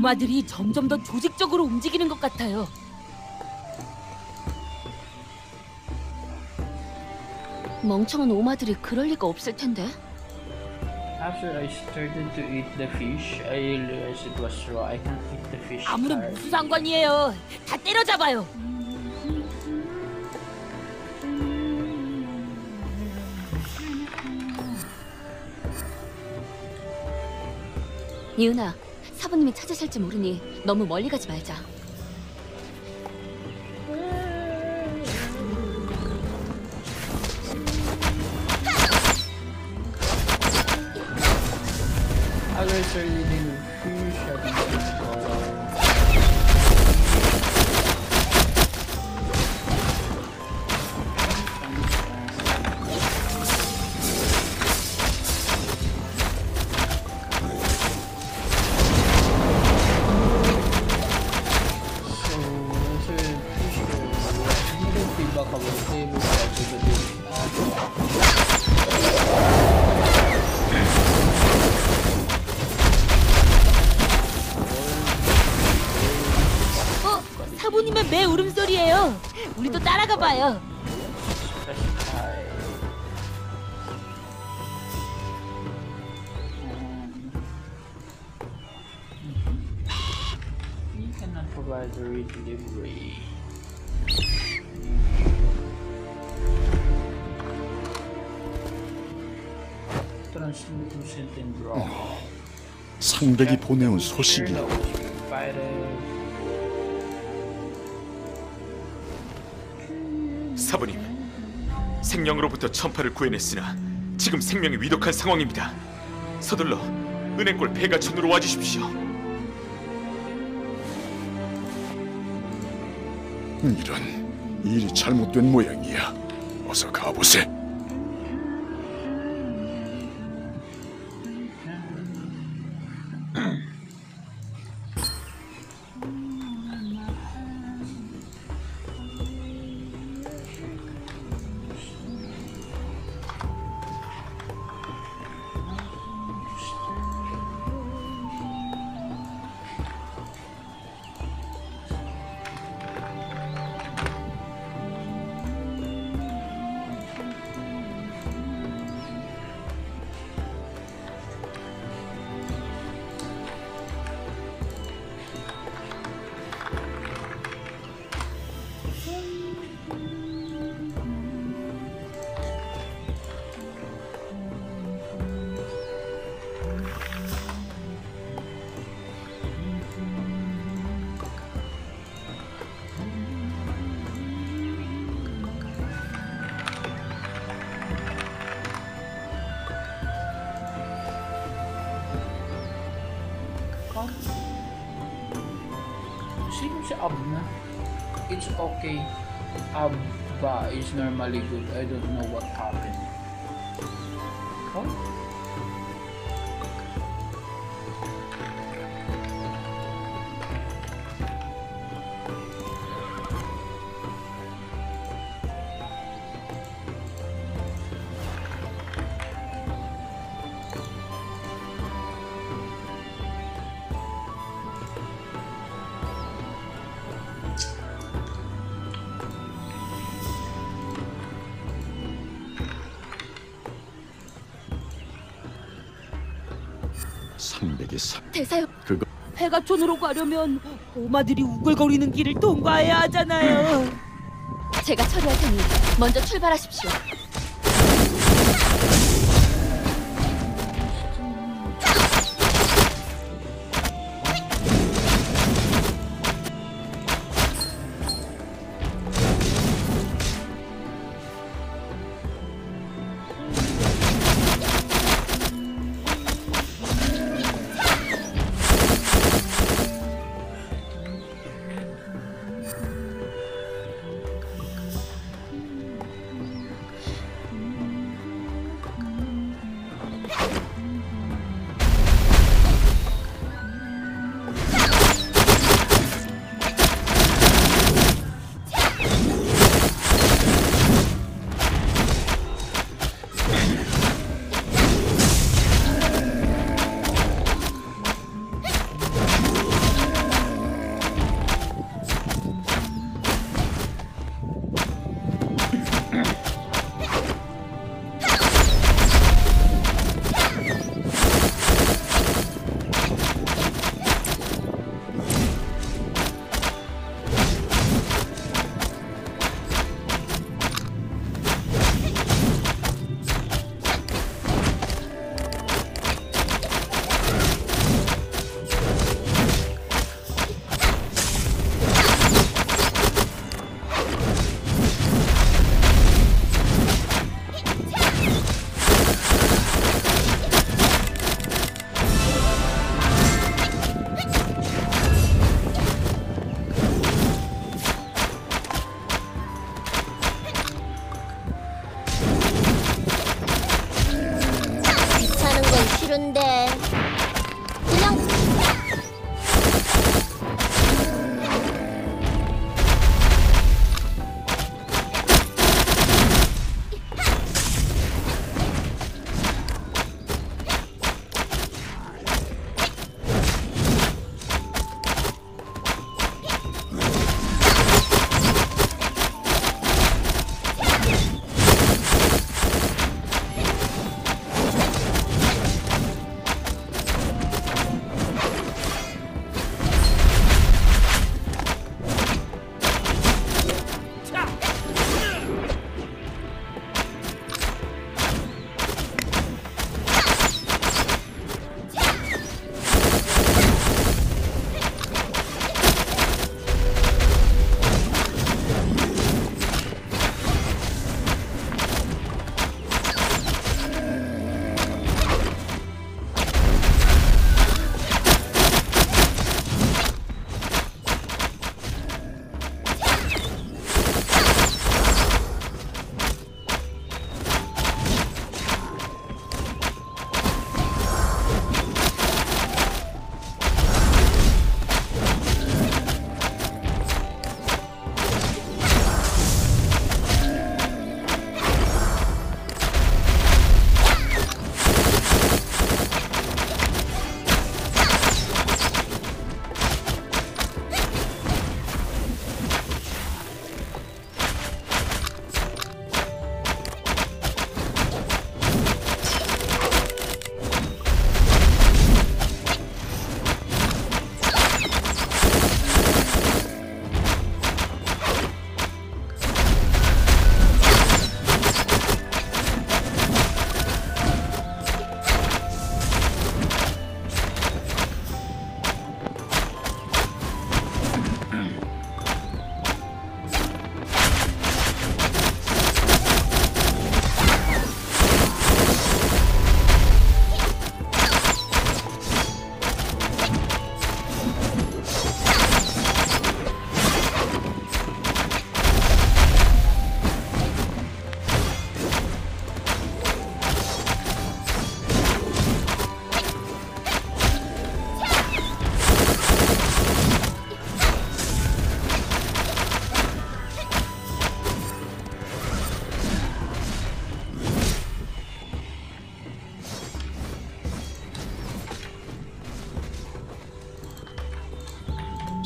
오마들이 점점 더 조직적으로 움직이는 것 같아요. 멍청한 오마들이 그럴 리가 없을 텐데. After I started to eat the fish, I realized it was raw. I can't eat the fish. 아무런 charred. 무슨 상관이에요. 다 때려잡아요. 이은아, 사부님이 찾으실지 모르니 너무 멀리 가지 말자. Others are eating fish. 사부님의 매 울음소리예요. 우리도 따라가 봐요. You cannot provide the delivery. Translucent and raw. 상백이 보내온 소식이야. 사부님, 생명으로부터 천파를 구해냈으나 지금 생명이 위독한 상황입니다. 서둘러 은행골 폐가천으로 와주십시오. 이런, 일이 잘못된 모양이야. 어서 가보세. Seems Abna. It's okay. Abba is normally good. I don't know what happened. What? 상백이 대사요. 그거 폐가촌으로 가려면 오마들이 우글거리는 길을 통과해야 하잖아요. 제가 처리할 테니 먼저 출발하십시오.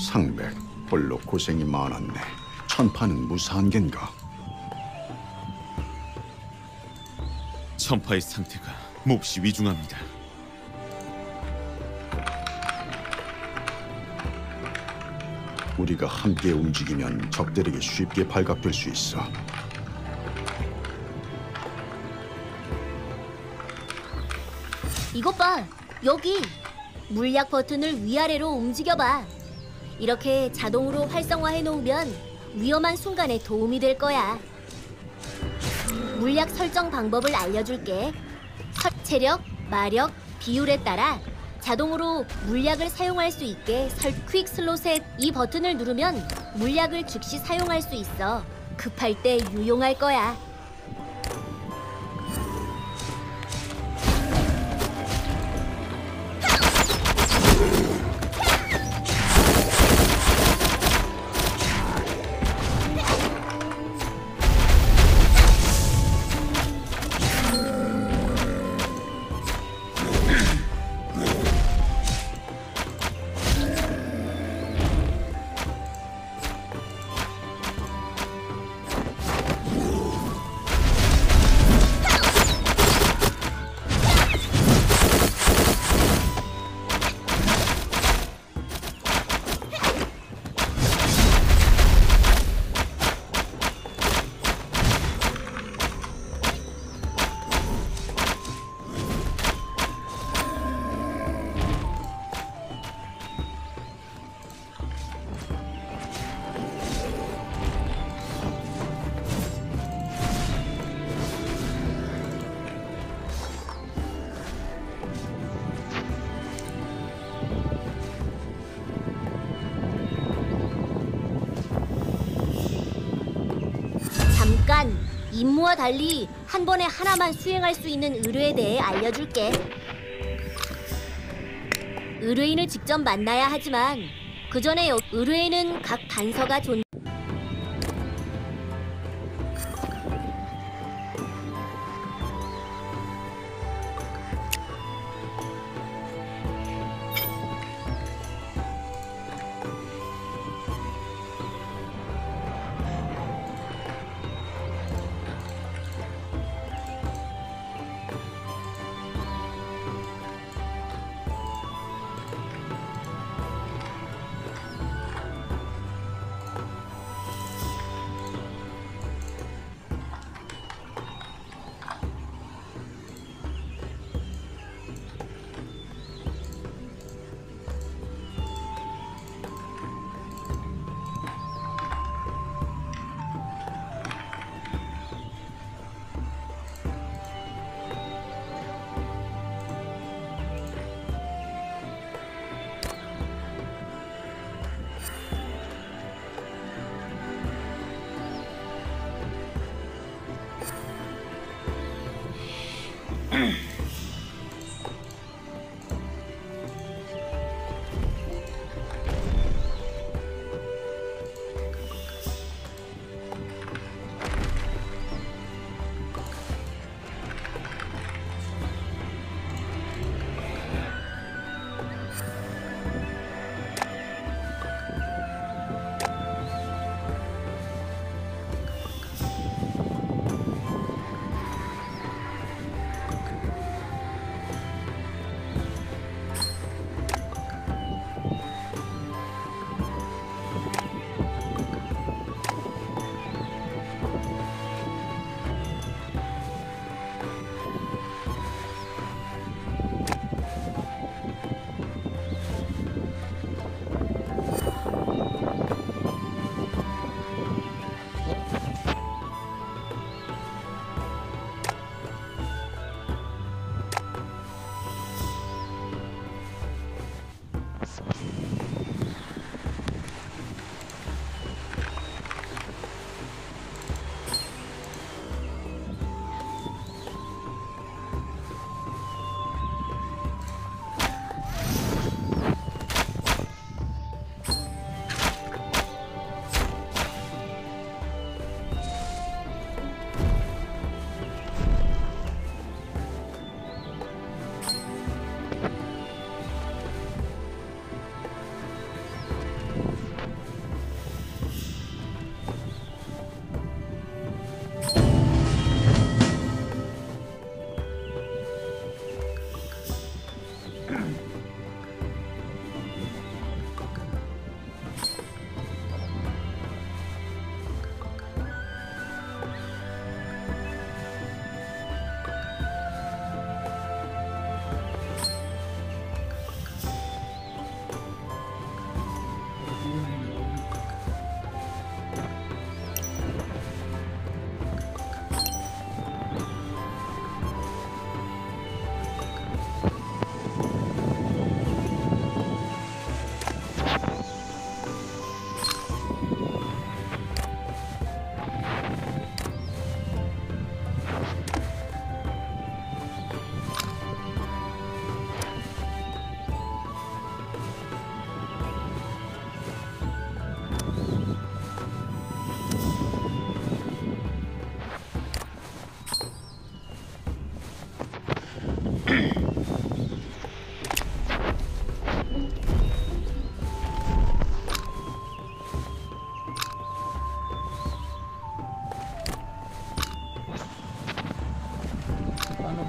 상백, 홀로 고생이 많았네. 천파는 무사한 겐가? 천파의 상태가 몹시 위중합니다. 우리가 함께 움직이면 적들에게 쉽게 발각될 수 있어. 이것 봐, 여기 물약 버튼을 위아래로 움직여봐. 이렇게 자동으로 활성화해 놓으면 위험한 순간에 도움이 될 거야. 물약 설정 방법을 알려줄게. 체력, 마력, 비율에 따라 자동으로 물약을 사용할 수 있게 퀵 슬롯에 이 버튼을 누르면 물약을 즉시 사용할 수 있어. 급할 때 유용할 거야. 잠깐, 임무와 달리 한 번에 하나만 수행할 수 있는 의뢰에 대해 알려줄게. 의뢰인을 직접 만나야 하지만 그 전에 의뢰인은 각 단서가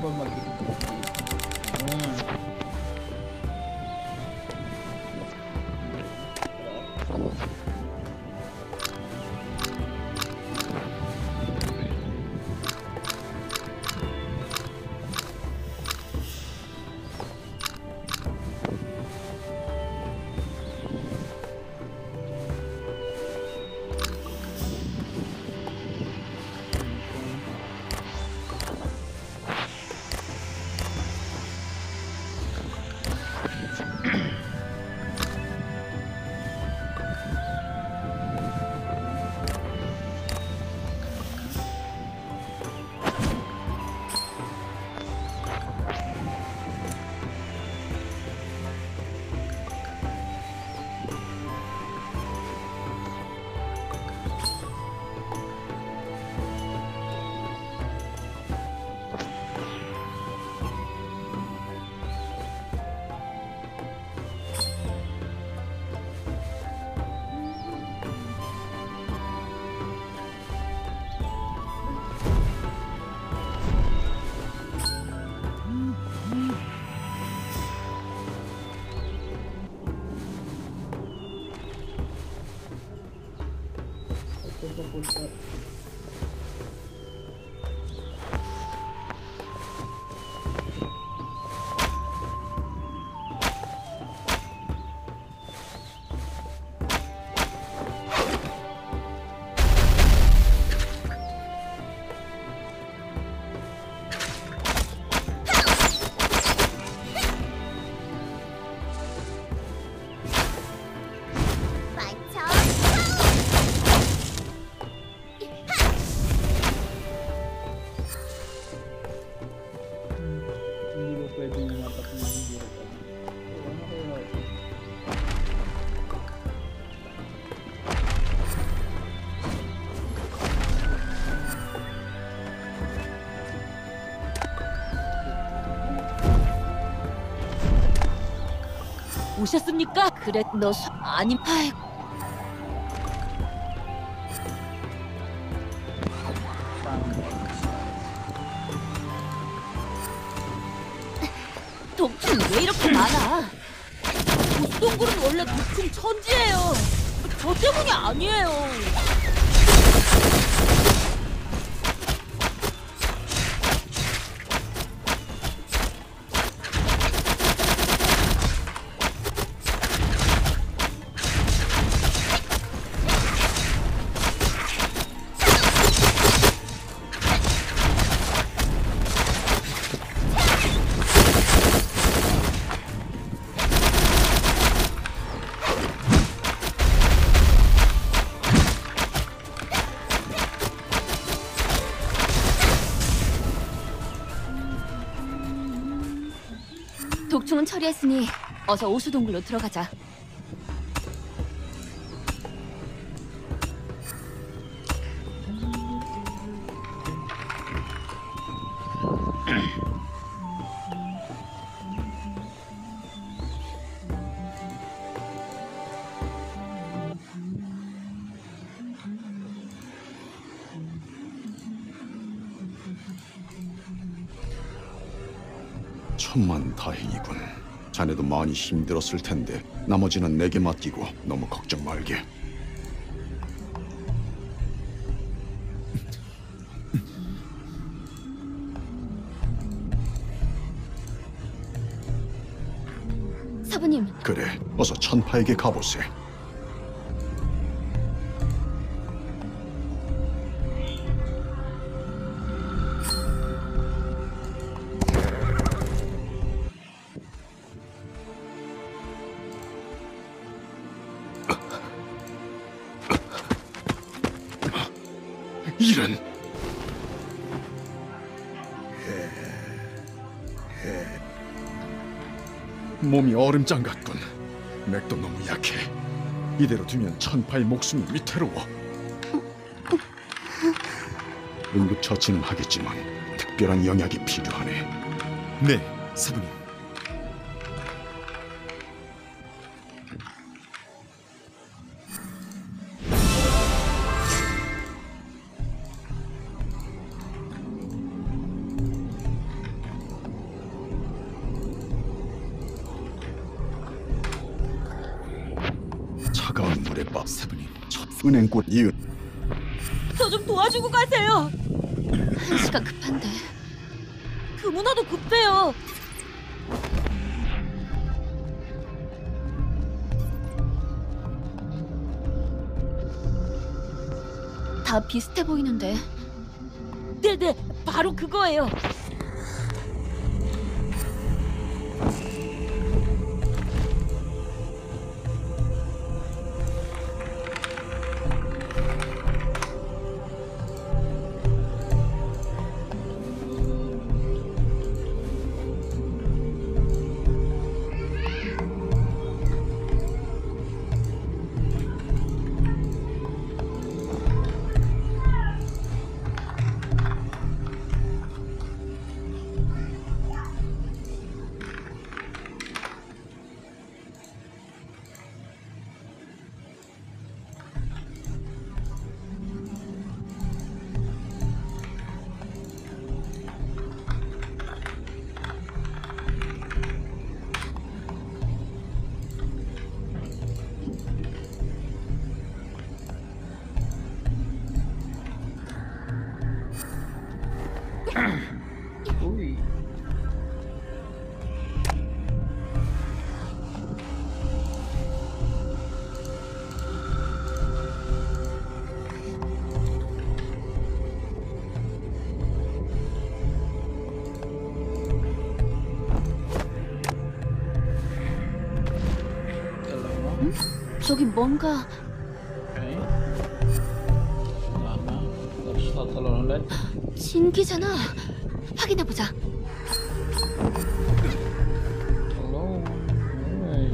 ba mag-iipit? Hindi ba pwede na matapunan yung hero ko? Ano kaya? 오셨습니까? 그래, 너 아니, 아이, 독충 왜 이렇게 많아? 독동굴은 원래 독충 천지예요. 저 때문이 아니에요. 독충은 처리했으니 어서 오수동굴로 들어가자. 천만다행이군. 자네도 많이 힘들었을 텐데 나머지는 내게 맡기고 너무 걱정 말게. 사부님, 그래, 어서 천파에게 가보세. 이런. 몸이 얼음장 같군. 맥도 너무 약해. 이대로 두면 천파의 목숨이 위태로워. 응급처치는 하겠지만 특별한 영약이 필요하네. 네, 사부님. 물에 빠 사부님, 은행꽃 이은 저 좀 도와주고 가세요. 한시가 급한데. 그 문화도 급해요. 다 비슷해 보이는데. 네네, 바로 그거예요. Uy. Dalawa. 저기 뭔가 Okay. Wala na. Tapos tatalon ulit. 진기잖아. 확인해 보자. Hello. Ay.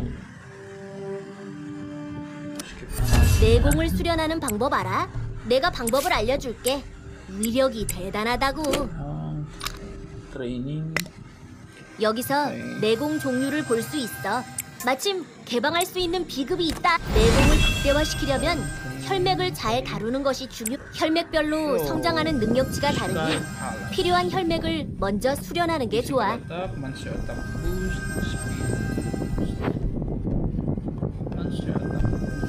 Skip na. 내공을 수련하는 방법 알아? 내가 방법을 알려줄게. 위력이 대단하다고. Training. 여기서 내공 종류를 볼 수 있어. 마침 개방할 수 있는 비급이 있다. 내공을 극대화시키려면 혈맥을 잘 다루는 것이 중요. 혈맥별로 성장하는 능력치가 다르니 필요한 혈맥을 먼저 수련하는 게 좋아. Attack, monster attack boost, speed. Monster attack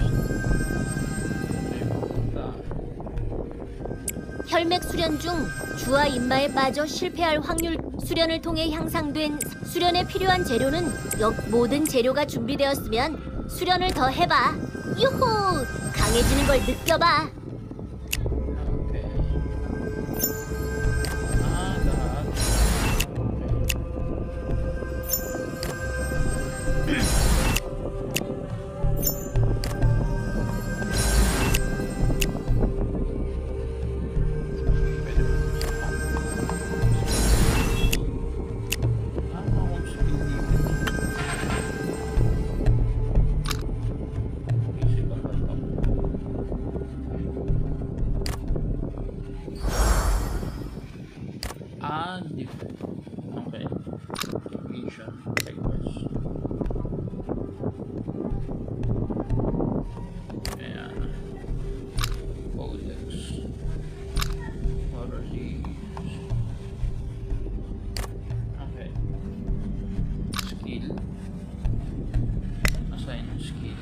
boost. Attack. 혈맥 수련 중 주와 인마에 빠져 실패할 확률. 수련을 통해 향상된 수련에 필요한 재료는 모든 재료가 준비되었으면 수련을 더 해봐. 유호! 강해지는 걸 느껴봐. Okay. Lahat. Okay. Asia. Likewise. Ayan. Codex. What are these? Okay. Skill. Assign skill.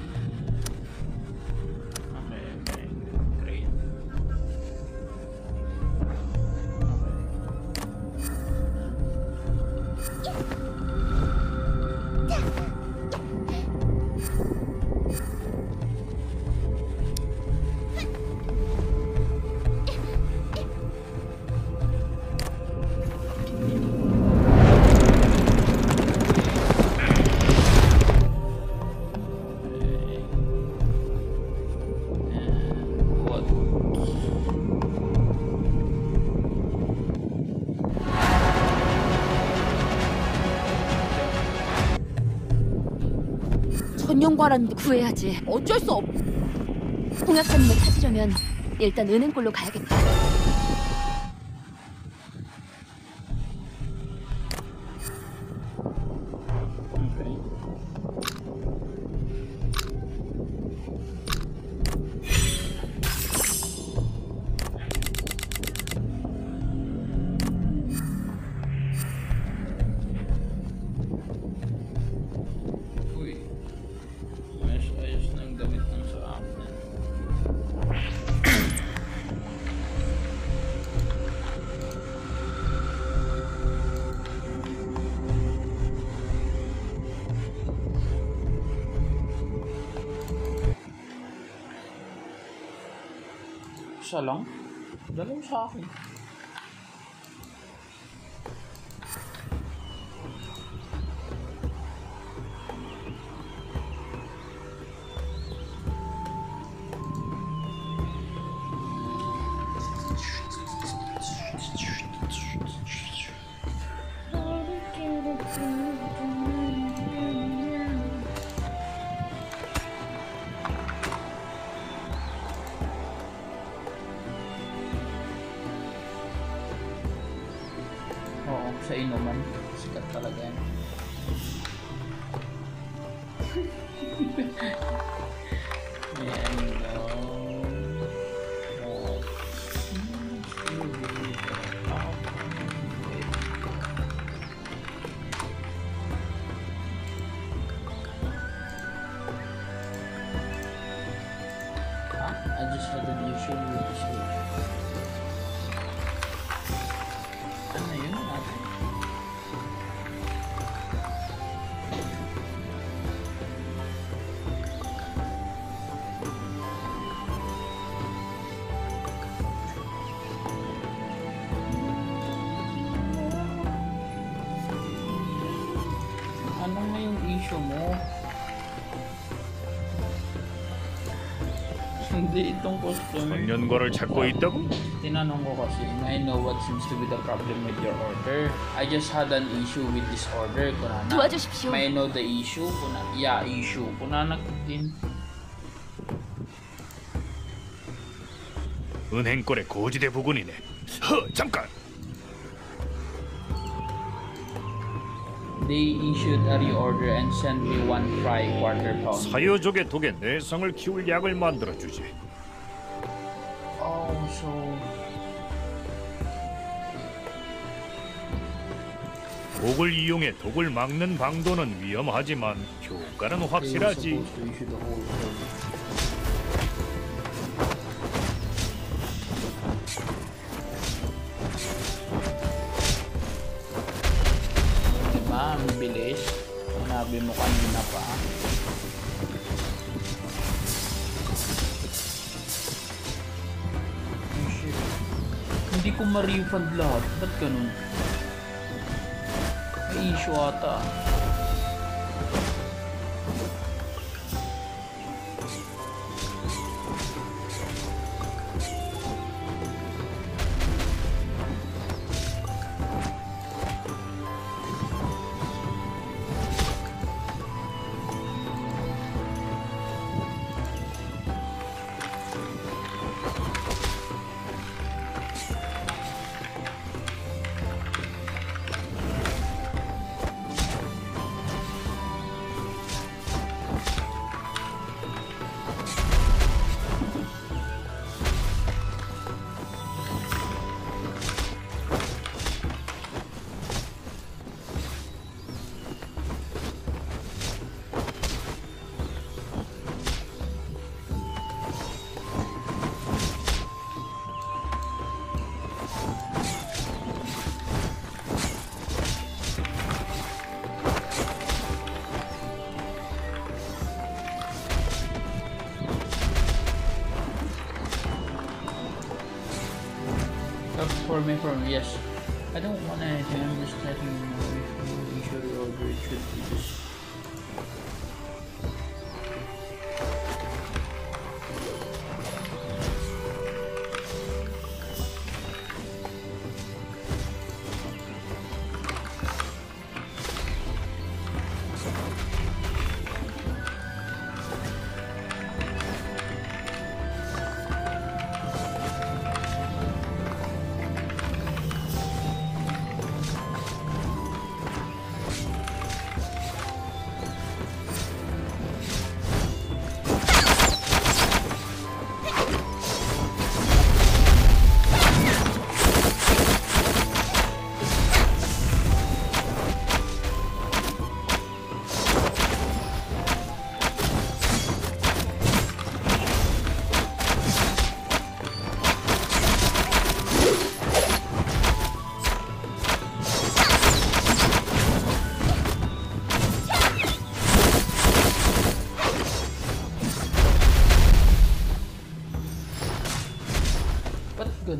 Okay, okay. Great. What? 천년과라는데 구해야지. 어쩔 수 없. 홍역사님을 찾으려면 일단 은행골로 가야겠다. Okay. Uy. Ayos na yung damit ng sa akin. Isa lang? Dalaw sa akin. Oo, sa inuman. Sikat talaga yan. Ayan, no. Oh. I just had an issue with this week. Ano yun natin? Ano nga yung issue mo? Hindi itong customer. 청년과를 찾고 있다고? Tinanong ko kasi, I know what seems to be the problem with your order. I just had an issue with this order. Kunana. 도와주십시오. May know the issue? Issue. Kunana din. 은행권의 고지대 부근이네. 잠깐. They issued a reorder and sent me one fry quarter pound. 사여족의 독에 내성을 키울 약을 만들어 주지. Oh, so... 독을 이용해 독을 막는 방도는 위험하지만 효과는 They were 확실하지. supposed to issue the whole order. Diba? Ang bilis. Sinabi mo kanina pa. Oh, shit. Hindi ko ma-refund lahat. Ba't ganun? May issue ata. For me, yes. I don't want anything. I'm just letting you know if you issue the order, it should be just.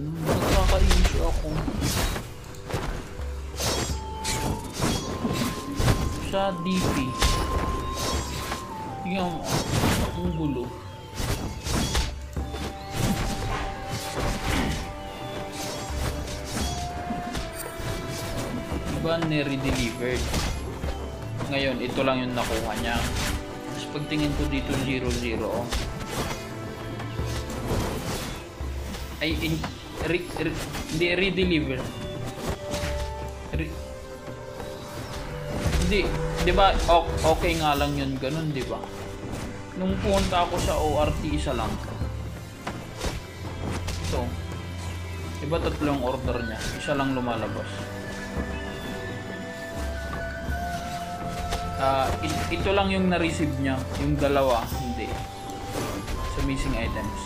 Nagkaka-issue ako. Sa DP. Tingnan mo. Ang gulo. Diba nire-delivered? Ngayon, ito lang yung nakuha niya. Tapos pagtingin ko dito 00. Ay, hindi re-deliver. Hindi, di ba? Okay nga lang yun, ganun, di ba? Nung pumunta ako sa ORT, isa lang. Ito. Di ba tatlong order niya? Isa lang lumalabas. Ito lang yung na-receive niya. Yung dalawa, hindi. Sa missing items.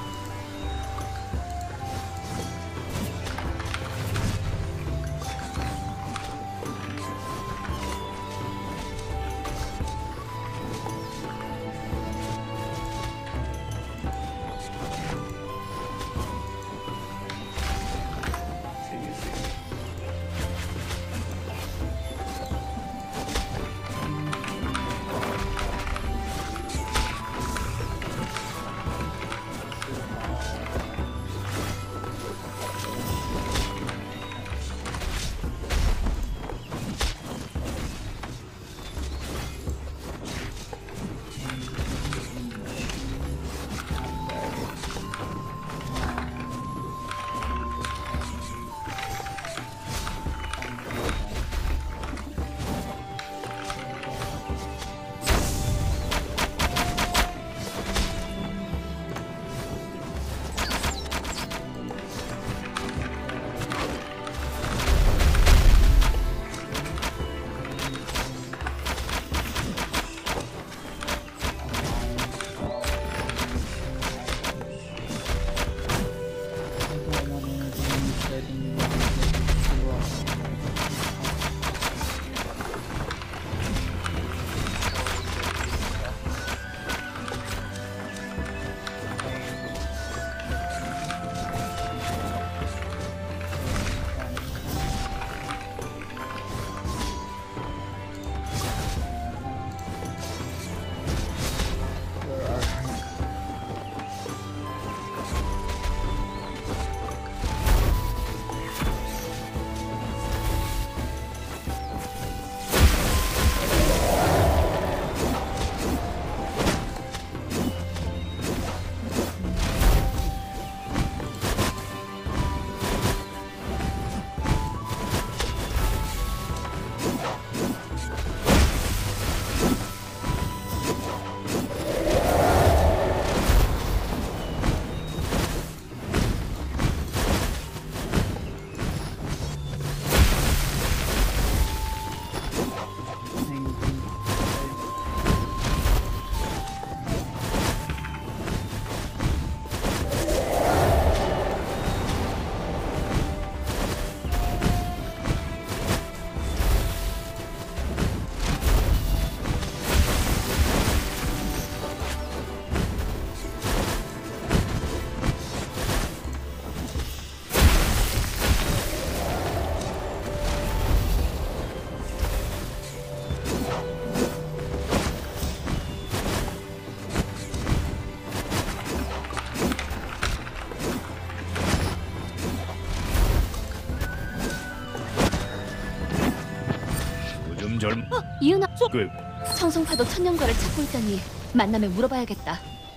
젊... 이은아, 그... 청송파도 천년과를 찾고 있다니 만나면 물어봐야겠다.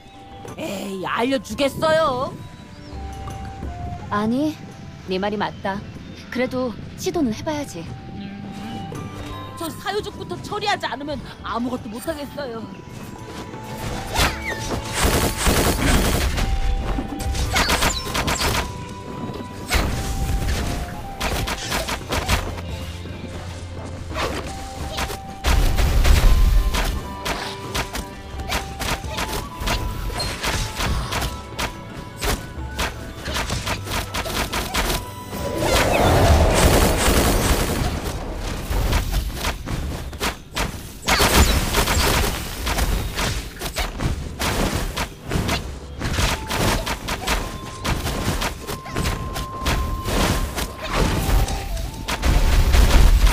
에이, 알려주겠어요. 아니, 네 말이 맞다. 그래도 시도는 해봐야지. 저 사유족부터 처리하지 않으면 아무것도 못하겠어요.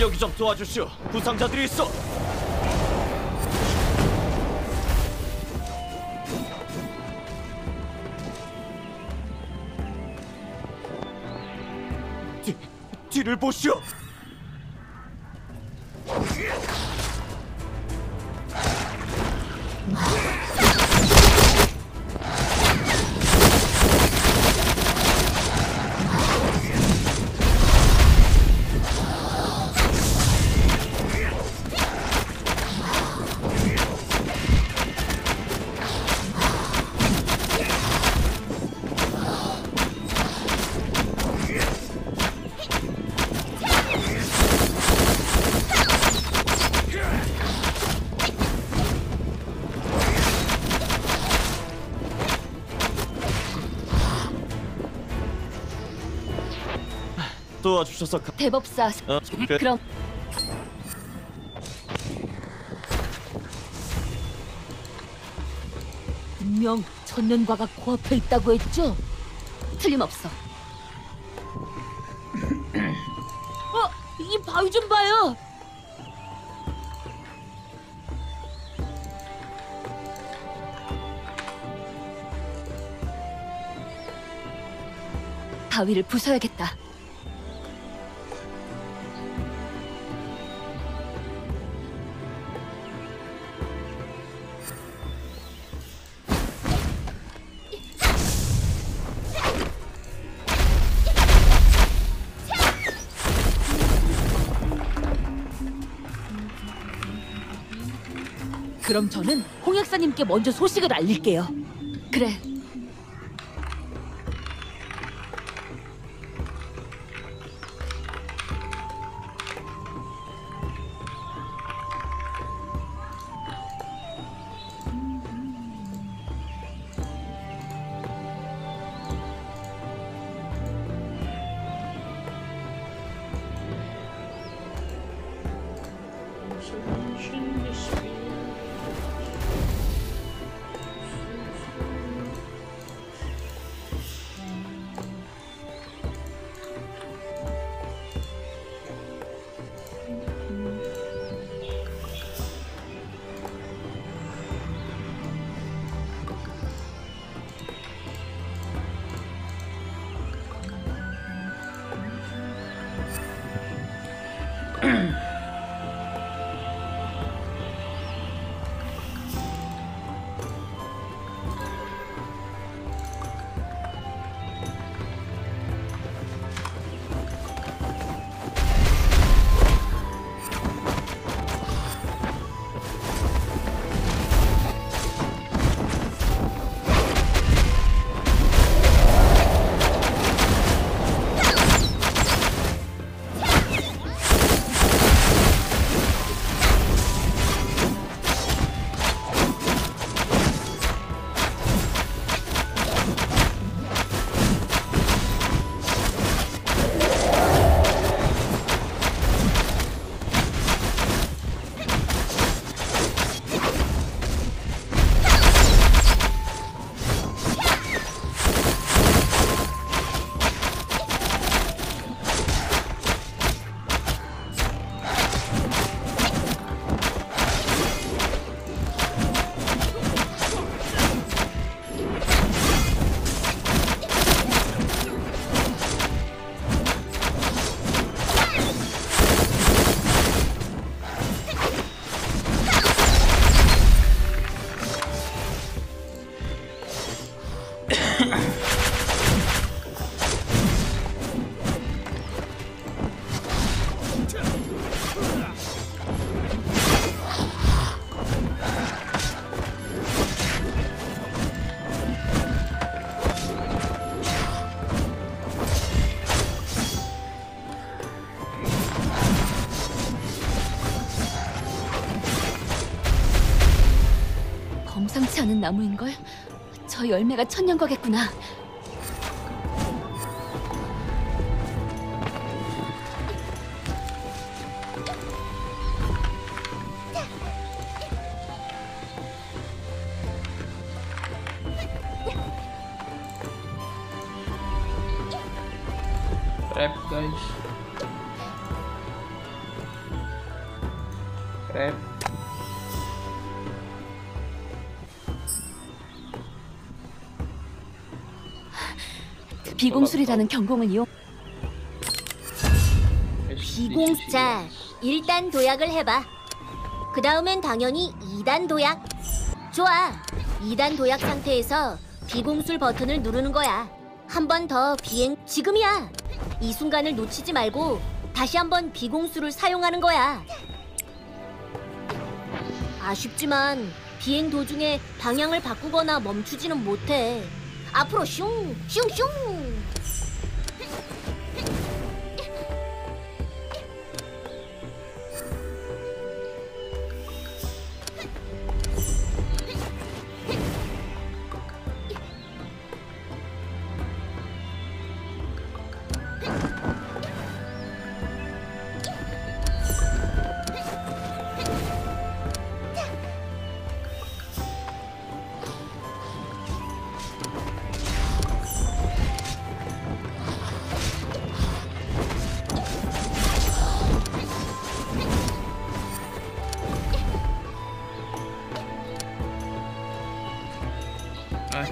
여기 좀 도와주시오. 부상자들이 있어. 뒤를 보시오. 도와주셔서 대법사. 그래. 그럼 분명 천년과가 코앞에 있다고 했죠? 틀림없어. 이 바위 좀 봐요. 바위를 부숴야겠다. 그럼 저는 홍 약사님께 먼저 소식을 알릴게요. 그래. 범상치 않은 나무인걸? 저 열매가 천년거겠구나. Prep guys. Crap. 비공술이라는 경공을 이용. 비공자 1단 도약을 해봐. 그 다음엔 당연히 2단 도약. 좋아. 2단 도약 상태에서 비공술 버튼을 누르는 거야. 한 번 더 비행. 지금이야. 이 순간을 놓치지 말고 다시 한번 비공술을 사용하는 거야. 아쉽지만 비행 도중에 방향을 바꾸거나 멈추지는 못해. 앞으로 슝 슝슝. Ay.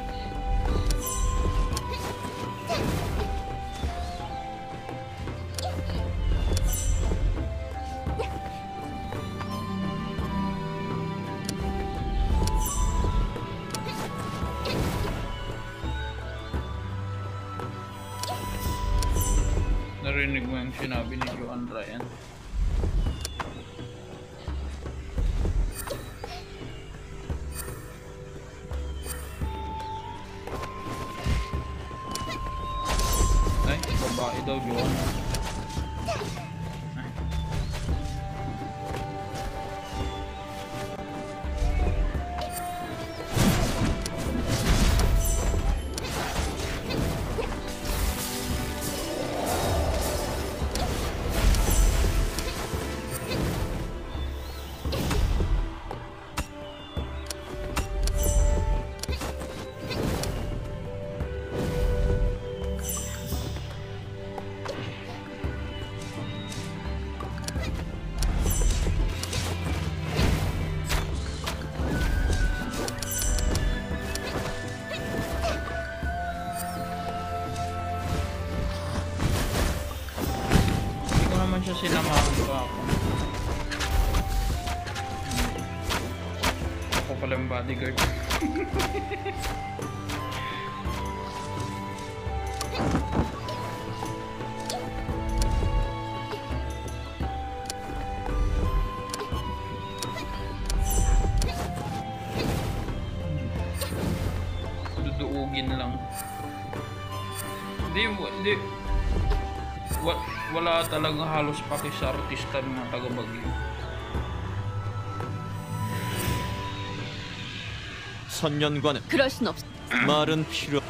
Narinig mo yung sinabi ni Joan Ryan. Ay, babae daw Joan. Ay. Hindi ko naman siya sinamahan pa ako. Ako pala yung bodyguard. Duduugin lang. Hindi. Wala talagang halos paki sa artista ng mga taga-Baguio. 선년과는 그럴 순 없. 말은 필요.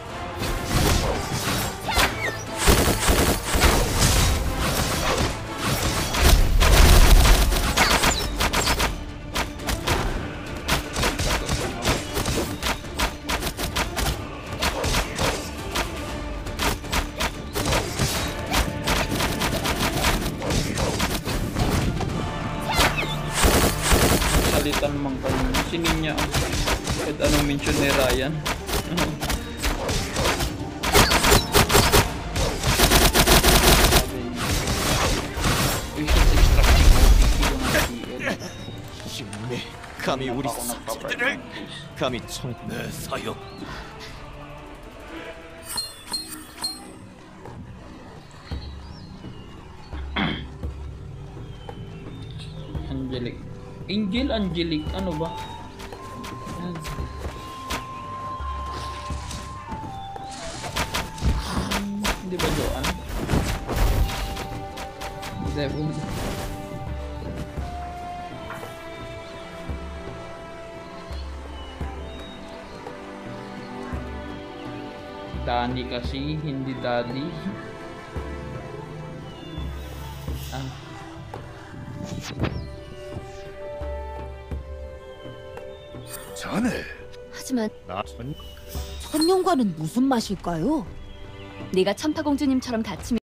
Salitan mang kanina. Sinin niya ang kahit anong mention ni Ryan. We should extract the OTP yung TL. 힘내. 감히 우리 Ako nagpa-practice. 감히 청. 내 사역. Angelic, ano ba? Yan. Hindi ba Joan? Devil. Danny kasi, hindi Daddy. Ah. 자네, 하지만 나 전. 천년과는 무슨 맛일까요? 네가 천파공주님처럼 다치면